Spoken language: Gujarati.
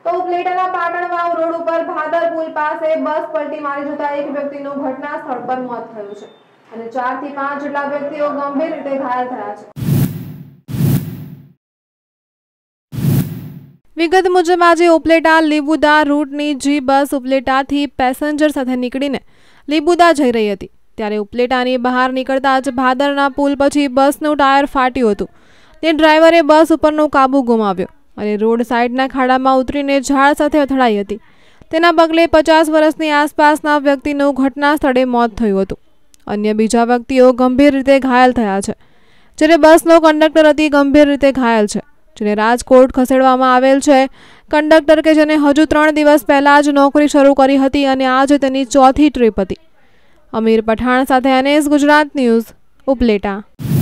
તો ઉપલેટાના પાટણવાવ રોડ ઉપર ભાદર પુલ પાસે બસ પલટી મારી જતા એક વ્યક્તિનું ઘટના સ્થળ પર મોત થયું છે અને 4 થી 5 જેટલા વ્યક્તિઓ ગંભીર રીતે ઘાયલ થયા છે। વિગત મુજબ આજે ઉપલેટા લીબુદા રૂટની જી બસ ઉપલેટાથી પેસેન્જર સાથે નીકળીને લીબુદા જઈ રહી હતી ત્યારે ઉપલેટાની બહાર નીકળતા જ ભાદરના પુલ પછી બસનું ટાયર ફાટ્યું હતું। તે ડ્રાઈવરે બસ ઉપરનો કાબુ ગુમાવ્યો અને રોડ સાઈડના ખાડામાં ઉતરીને ઝાડ સાથે અથડાઈ હતી। તેના પગલે 50 વર્ષની આસપાસના વ્યક્તિનું ઘટના સ્થળે મોત થયું હતું। અન્ય બીજા વ્યક્તિઓ ગંભીર રીતે ઘાયલ થયા છે જ્યારે બસનો કંડક્ટર અતિ ગંભીર રીતે ઘાયલ છે જેને રાજકોટ ખસેડવામાં આવેલ છે। કંડક્ટર કે જેને હજુ 3 દિવસ પહેલા જ નોકરી શરૂ કરી હતી અને આજે તેની ચોથી ટ્રીપ હતી। અમીર પઠાણ સાથે NS ગુજરાત ન્યૂઝ ઉપલેટા।